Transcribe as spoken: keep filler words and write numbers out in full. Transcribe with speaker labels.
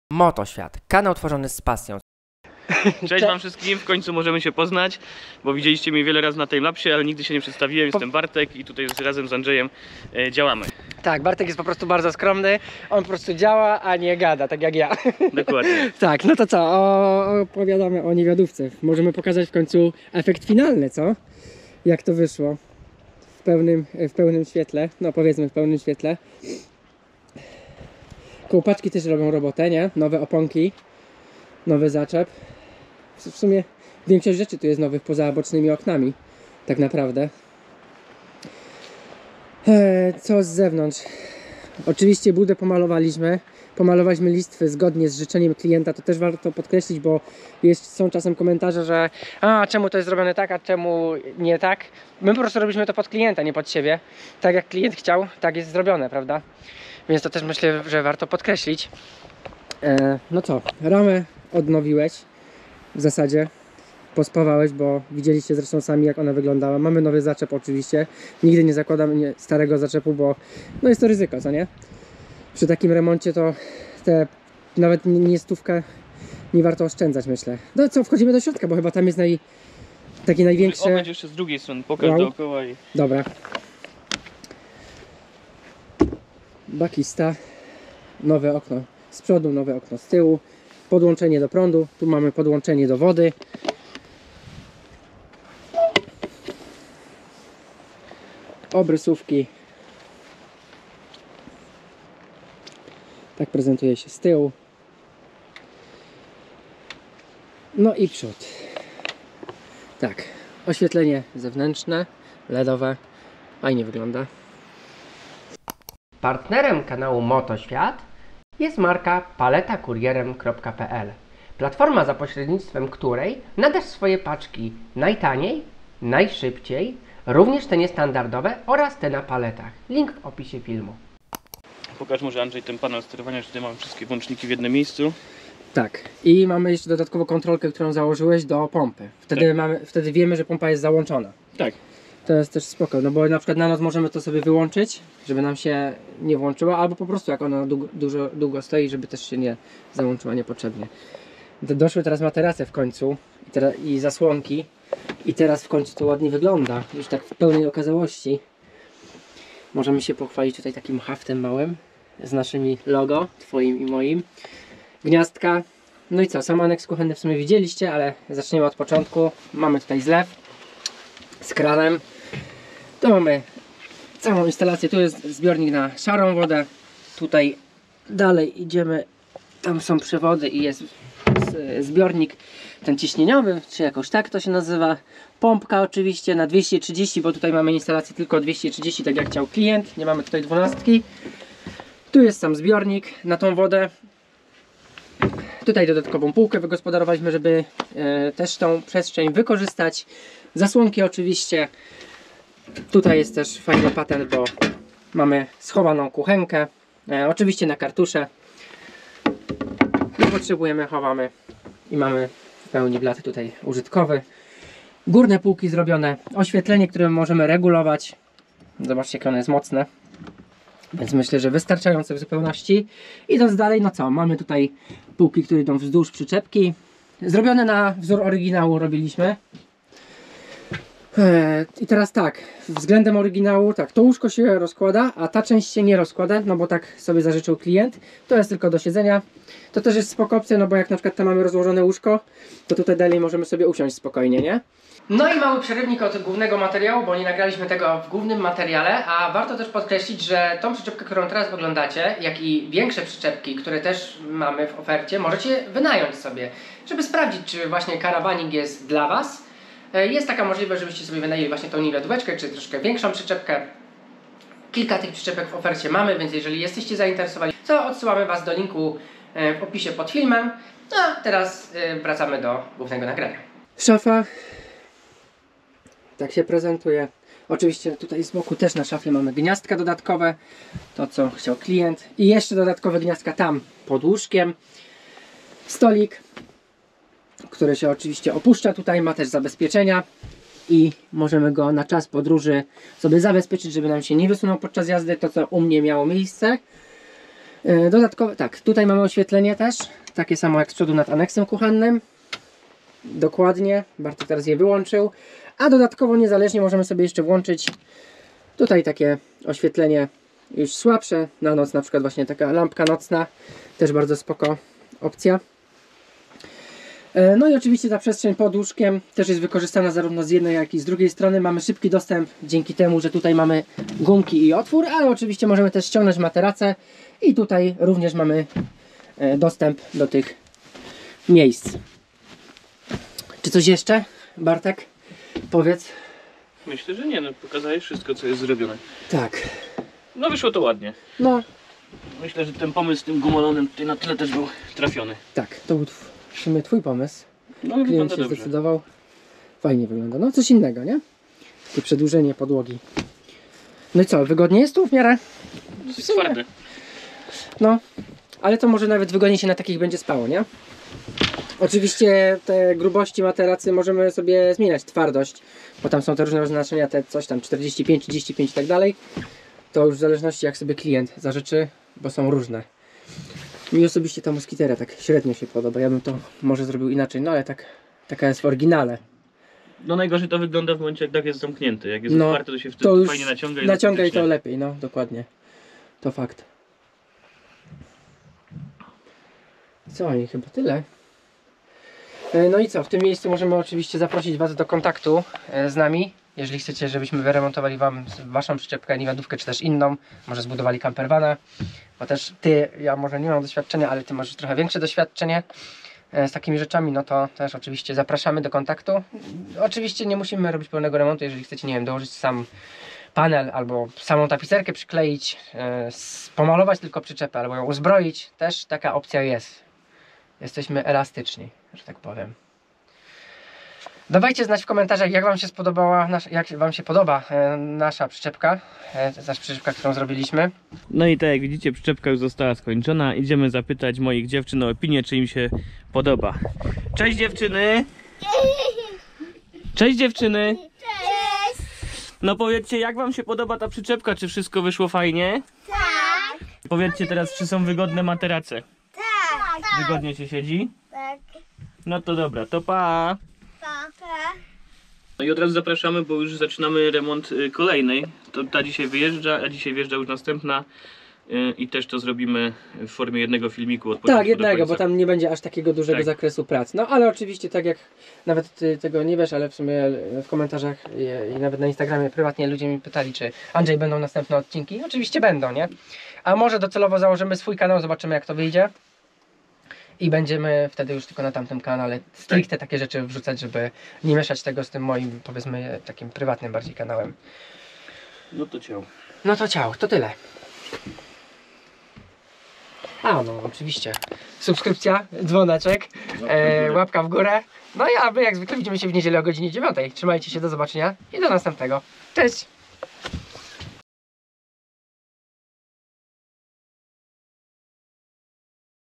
Speaker 1: Motoświat, kanał tworzony z pasją.
Speaker 2: Cześć wam wszystkim, w końcu możemy się poznać, bo widzieliście mnie wiele razy na timelapsie, ale nigdy się nie przedstawiłem. Jestem Bartek i tutaj razem z Andrzejem e, działamy.
Speaker 3: Tak, Bartek jest po prostu bardzo skromny, on po prostu działa, a nie gada, tak jak ja.
Speaker 2: Dokładnie.
Speaker 3: Tak, no to co, o, opowiadamy o niewiadówce. Możemy pokazać w końcu efekt finalny, co? Jak to wyszło w pełnym, w pełnym świetle, no powiedzmy w pełnym świetle. Kołpaczki też robią robotę, nie? Nowe oponki, nowy zaczep. W sumie większość rzeczy tu jest nowych poza bocznymi oknami, tak naprawdę. Eee, co z zewnątrz? Oczywiście budę pomalowaliśmy. Pomalowaliśmy listwy zgodnie z życzeniem klienta. To też warto podkreślić, bo jest, są czasem komentarze, że a czemu to jest zrobione tak, a czemu nie tak. My po prostu robiliśmy to pod klienta, nie pod siebie. Tak jak klient chciał, tak jest zrobione, prawda? Więc to też myślę, że warto podkreślić. Eee, no co, ramę odnowiłeś w zasadzie. Pospawałeś, bo widzieliście zresztą sami, jak ona wyglądała. Mamy nowy zaczep oczywiście. Nigdy nie zakładam nie, starego zaczepu, bo no jest to ryzyko, co nie? Przy takim remoncie to te nawet nie, nie stówkę nie warto oszczędzać, myślę. No co, wchodzimy do środka, bo chyba tam jest naj, taki największy...
Speaker 2: O, będzie jeszcze z drugiej strony, pokaż
Speaker 3: wow.
Speaker 2: dookoła i...
Speaker 3: Dobra. Bakista. Nowe okno z przodu, nowe okno z tyłu. Podłączenie do prądu. Tu mamy podłączenie do wody. Obrysówki. Tak prezentuje się z tyłu. No i przód. Tak. Oświetlenie zewnętrzne, ledowe. Fajnie wygląda.
Speaker 1: Partnerem kanału Motoświat jest marka paleta kurierem kropka p l. Platforma, za pośrednictwem której nadasz swoje paczki najtaniej, najszybciej, również te niestandardowe oraz te na paletach. Link w opisie filmu.
Speaker 2: Pokaż może Andrzej ten panel sterowania, że tutaj mamy wszystkie włączniki w jednym miejscu.
Speaker 3: Tak. I mamy jeszcze dodatkową kontrolkę, którą założyłeś do pompy. Wtedy, tak. mamy, wtedy wiemy, że pompa jest załączona.
Speaker 2: Tak.
Speaker 3: To jest też spoko, no bo na przykład na noc możemy to sobie wyłączyć, żeby nam się nie włączyła, albo po prostu jak ona długo, dużo, długo stoi, żeby też się nie załączyła niepotrzebnie. Doszły teraz materace w końcu i, teraz, i zasłonki i teraz w końcu to ładnie wygląda, już tak w pełnej okazałości. Możemy się pochwalić tutaj takim haftem małym z naszymi logo, twoim i moim. Gniazdka. No i co, sam aneks kuchenny w sumie widzieliście, ale zaczniemy od początku. Mamy tutaj zlew z kranem. Tu mamy całą instalację. Tu jest zbiornik na szarą wodę. Tutaj dalej idziemy. Tam są przewody i jest zbiornik ten ciśnieniowy, czy jakoś tak to się nazywa. Pompka oczywiście na dwieście trzydzieści, bo tutaj mamy instalację tylko dwieście trzydzieści, tak jak chciał klient. Nie mamy tutaj dwunastki. Tu jest sam zbiornik na tą wodę. Tutaj dodatkową półkę wygospodarowaliśmy, żeby e, też tą przestrzeń wykorzystać. Zasłonki oczywiście. Tutaj jest też fajny patent, bo mamy schowaną kuchenkę. E, oczywiście na kartusze. Nie potrzebujemy, chowamy i mamy w pełni blat tutaj użytkowy. Górne półki zrobione. Oświetlenie, które możemy regulować. Zobaczcie, jak ono jest mocne. Więc myślę, że wystarczające w zupełności. Idąc dalej, no co? Mamy tutaj półki, które idą wzdłuż przyczepki. Zrobione na wzór oryginału robiliśmy. Eee, I teraz tak, względem oryginału, tak, to łóżko się rozkłada, a ta część się nie rozkłada, no bo tak sobie zażyczył klient. To jest tylko do siedzenia. To też jest spoko opcja, no bo jak na przykład tam mamy rozłożone łóżko, to tutaj dalej możemy sobie usiąść spokojnie, nie? No i mały przerywnik od głównego materiału, bo nie nagraliśmy tego w głównym materiale, a warto też podkreślić, że tą przyczepkę, którą teraz oglądacie, jak i większe przyczepki, które też mamy w ofercie, możecie wynająć sobie, żeby sprawdzić, czy właśnie karawanik jest dla Was. Jest taka możliwość, żebyście sobie wynajęli właśnie tą niewiadóweczkę, czy troszkę większą przyczepkę. Kilka tych przyczepek w ofercie mamy, więc jeżeli jesteście zainteresowani, to odsyłamy Was do linku w opisie pod filmem. No a teraz wracamy do głównego nagrania. Szafa. Tak się prezentuje. Oczywiście tutaj z boku też na szafie mamy gniazdka dodatkowe. To, co chciał klient. I jeszcze dodatkowe gniazdka tam pod łóżkiem. Stolik, który się oczywiście opuszcza. Tutaj ma też zabezpieczenia. I możemy go na czas podróży sobie zabezpieczyć, żeby nam się nie wysunął podczas jazdy. To, co u mnie miało miejsce. E, dodatkowo, tak, tutaj mamy oświetlenie też, takie samo jak z przodu nad aneksem kuchennym. Dokładnie, Bartek teraz je wyłączył. A dodatkowo niezależnie możemy sobie jeszcze włączyć tutaj takie oświetlenie już słabsze, na noc na przykład właśnie taka lampka nocna, też bardzo spoko opcja. No i oczywiście ta przestrzeń pod łóżkiem też jest wykorzystana zarówno z jednej jak i z drugiej strony. Mamy szybki dostęp dzięki temu, że tutaj mamy gumki i otwór, ale oczywiście możemy też ściągnąć materacę i tutaj również mamy dostęp do tych miejsc. Czy coś jeszcze, Bartek? Powiedz.
Speaker 2: Myślę, że nie, no pokazałeś wszystko, co jest zrobione.
Speaker 3: Tak.
Speaker 2: No wyszło to ładnie.
Speaker 3: No.
Speaker 2: Myślę, że ten pomysł z tym gumalonem tutaj na tle też był trafiony.
Speaker 3: Tak, to był w sumie twój pomysł.
Speaker 2: No
Speaker 3: Klient
Speaker 2: wygląda
Speaker 3: się
Speaker 2: dobrze.
Speaker 3: zdecydował. Fajnie wygląda. No coś innego, nie? Takie przedłużenie podłogi. No i co, wygodnie jest tu w miarę?
Speaker 2: Dosyć twarde.
Speaker 3: No, ale to może nawet wygodnie się na takich będzie spało, nie? Oczywiście te grubości materacy możemy sobie zmieniać twardość, bo tam są te różne oznaczenia, te coś tam czterdzieści pięć, trzydzieści pięć i tak dalej. To już w zależności jak sobie klient zażyczy, bo są różne. Mi osobiście ta moskitera tak średnio się podoba, ja bym to może zrobił inaczej, no ale tak, taka jest w oryginale.
Speaker 2: No najgorzej to wygląda w momencie, jak dach jest zamknięty. Jak jest
Speaker 3: No,
Speaker 2: otwarty, to się wtedy
Speaker 3: to już
Speaker 2: fajnie naciąga i
Speaker 3: naciąga i to
Speaker 2: faktycznie-
Speaker 3: lepiej, no dokładnie. To fakt. Co, i chyba tyle. E, No i co, w tym miejscu możemy oczywiście zaprosić Was do kontaktu e, z nami. Jeżeli chcecie, żebyśmy wyremontowali Wam Waszą przyczepkę, niewidówkę, czy też inną, może zbudowali campervana, bo też Ty, ja może nie mam doświadczenia, ale Ty masz trochę większe doświadczenie e, z takimi rzeczami, no to też oczywiście zapraszamy do kontaktu. Oczywiście nie musimy robić pełnego remontu, jeżeli chcecie, nie wiem, dołożyć sam panel, albo samą tapicerkę przykleić, e, s- pomalować tylko przyczepę, albo ją uzbroić, też taka opcja jest. Jesteśmy elastyczni, że tak powiem. Dawajcie znać w komentarzach, jak Wam się spodobała, nasz, jak Wam się podoba e, nasza przyczepka, e, nasza przyczepka, którą zrobiliśmy.
Speaker 2: No i tak jak widzicie, przyczepka już została skończona. Idziemy zapytać moich dziewczyn o opinię, czy im się podoba. Cześć dziewczyny! Cześć dziewczyny!
Speaker 4: Cześć!
Speaker 2: No powiedzcie, jak wam się podoba ta przyczepka, czy wszystko wyszło fajnie?
Speaker 4: Tak!
Speaker 2: Powiedzcie teraz, czy są wygodne materace?
Speaker 4: Tak!
Speaker 2: Wygodnie się siedzi?
Speaker 4: Tak!
Speaker 2: No to dobra, to pa!
Speaker 4: Tak!
Speaker 2: No i od razu zapraszamy, bo już zaczynamy remont y, kolejnej. To ta dzisiaj wyjeżdża, a dzisiaj wjeżdża już następna. Y, I też to zrobimy w formie jednego filmiku od początku
Speaker 3: Tak,
Speaker 2: do
Speaker 3: jednego,
Speaker 2: końca.
Speaker 3: bo tam nie będzie aż takiego dużego
Speaker 2: Tak.
Speaker 3: zakresu prac. No ale oczywiście, tak jak nawet Ty tego nie wiesz, ale w sumie w komentarzach i, i nawet na Instagramie prywatnie ludzie mi pytali, czy Andrzej, będą następne odcinki. Oczywiście będą, nie? A może docelowo założymy swój kanał, zobaczymy jak to wyjdzie. I będziemy wtedy już tylko na tamtym kanale stricte takie rzeczy wrzucać, żeby nie mieszać tego z tym moim, powiedzmy, takim prywatnym bardziej kanałem.
Speaker 2: No to ciao.
Speaker 3: No to ciao, to tyle. A no, oczywiście. Subskrypcja, dzwoneczek, e, łapka w górę. No i a my jak zwykle widzimy się w niedzielę o godzinie dziewiątej. Trzymajcie się, do zobaczenia i do następnego. Cześć!